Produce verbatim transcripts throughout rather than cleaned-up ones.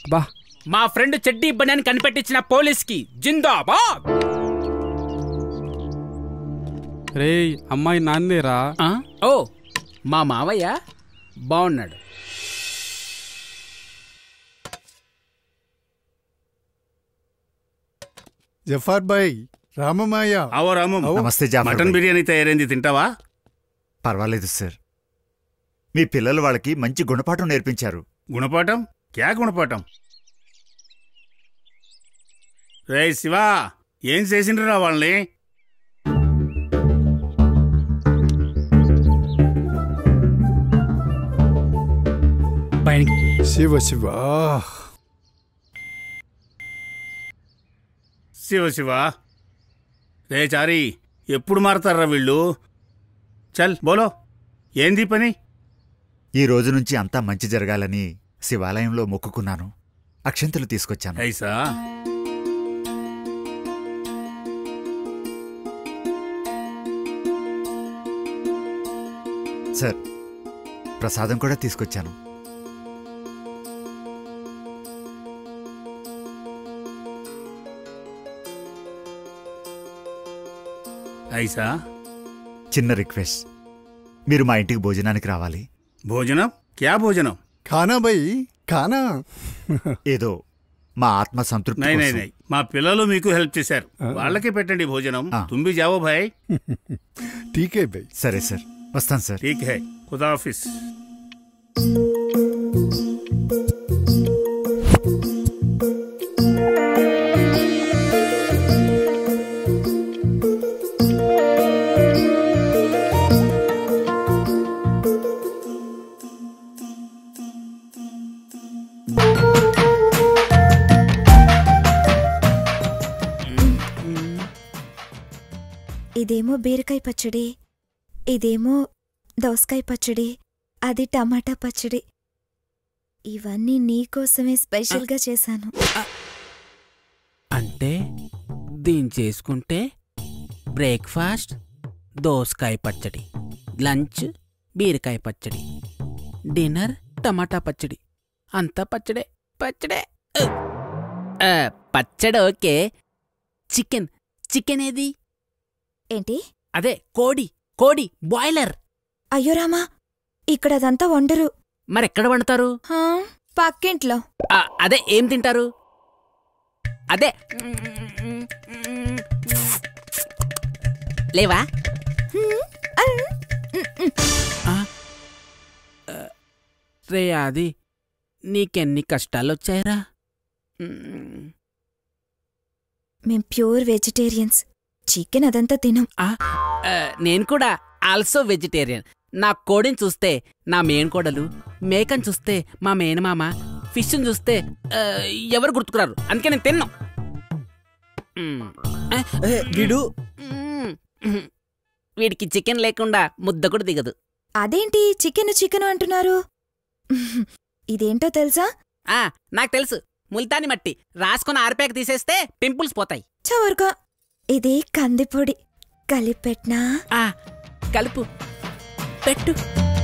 బా మా friend చెడ్డీ బన్యాన్ని కనిపెట్టించిన police కి జిందాబాద్. రే అమ్మాయి నాన్నేరా? ఓ మా మావయ్య బాగున్నాడు. జఫార్ భాయ్ రామమాయ. అవో రామం. నమస్తే జాఫర్. మటన్ బిర్యానీ తయారైంది, తింటావా? పర్వాలేదు సార్, మీ పిల్లలు వాళ్ళకి మంచి గుణపాఠం నేర్పించారు. గుణపాఠం? క్యా గుణపాఠం? రే శివా, ఏం చేసిండ్రా వాళ్ళని? శివ శివ శివ శివ. రే చారి, ఎప్పుడు మారతారా వీళ్ళు? చల్ బోలో, ఏంది పని? ఈ రోజు నుంచి అంతా మంచి జరగాలని శివాలయంలో మొక్కుకున్నాను. అక్షంతలు తీసుకొచ్చాను. ఐసా? సార్, ప్రసాదం కూడా తీసుకొచ్చాను. ఐసా? చిన్న రిక్వెస్ట్, మీరు మా ఇంటికి భోజనానికి రావాలి. భోజనం? క్యా భోజనం? ఖానా భయ్ ఖానా. ఏదో మా ఆత్మ సంతృప్తి నై నై కోసం. నై, మా పిల్లలు మీకు హెల్ప్ చేశారు, వాళ్ళకే పెట్టండి భోజనం. తుమ్మి జావో భాయ్. ఠీకే భయ్. సరే సార్, వస్తాను సార్. ఠీక్ హై, ఖుదాఫిస్. ఇదేమో బీరకాయ పచ్చడి, ఇదేమో దోసకాయ పచ్చడి, అది టమాటా పచ్చడి. ఇవన్నీ నీకోసమే స్పెషల్గా చేశాను. అంటే దీన్ని చేసుకుంటే బ్రేక్ఫాస్ట్ దోసకాయ పచ్చడి, లంచ్ బీరకాయ పచ్చడి, డిన్నర్ టమాటా పచ్చడి, అంతా పచ్చడే పచ్చడే. పచ్చడి ఓకే. చికెన్ చికెన్ ఏది? ఏంటి? అదే కోడి కోడి బాయిలర్. అయ్యో రామా, ఇక్కడ అదంతా వండరు. మరెక్కడ వండుతారు? పక్కింట్లో. అదే ఏం తింటారు? అదే లేవా? రే అది నీకెన్ని కష్టాలొచ్చాయిరా? మేం ప్యూర్ వెజిటేరియన్స్. చికెన్ అదంతా తినం. నేను కూడా ఆల్సో వెజిటేరియన్. నా కోడిని చూస్తే నా మేనకోడలు, మేకను చూస్తే మా మేనమామ, ఫిష్ని చూస్తే ఎవరు గుర్తుకురారు. అందుకే నేను తిన్నాం. వీడు వీడికి చికెన్ లేకుండా ముద్ద కూడా దిగదు. అదేంటి చికెన్ చికెన్ అంటున్నారు? ఇదేంటో తెలుసా? నాకు తెలుసు. ముల్తాని మట్టి రాసుకొని ఆరిపాక తీసేస్తే పింపుల్స్ పోతాయి. చవరుగా ఇది కందిపొడి. కలిపెట్నా? కలుపు పెట్టు.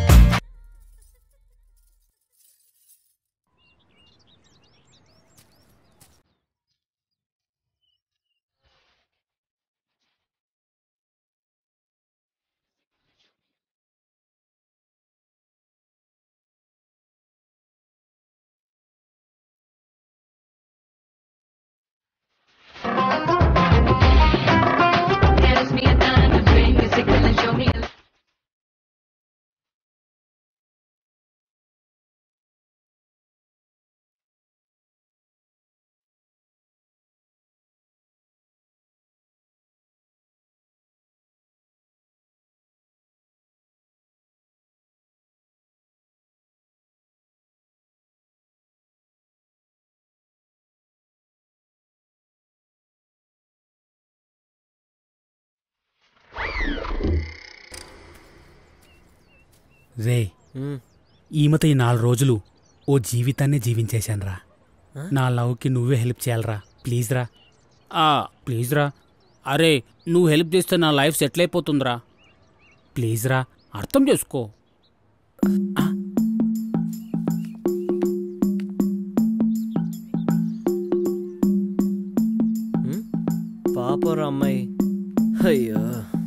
రే, ఈమెతో ఈ నాలుగు రోజులు ఓ జీవితాన్నే జీవించేశానురా. నా లవ్కి నువ్వే హెల్ప్ చేయాలరా. ప్లీజ్ రా. ప్లీజ్ రా. అరే, నువ్వు హెల్ప్ చేస్తే నా లైఫ్ సెటిల్ అయిపోతుందిరా. ప్లీజ్ రా, అర్థం చేసుకో. పాపరా అమ్మాయి. అయ్యో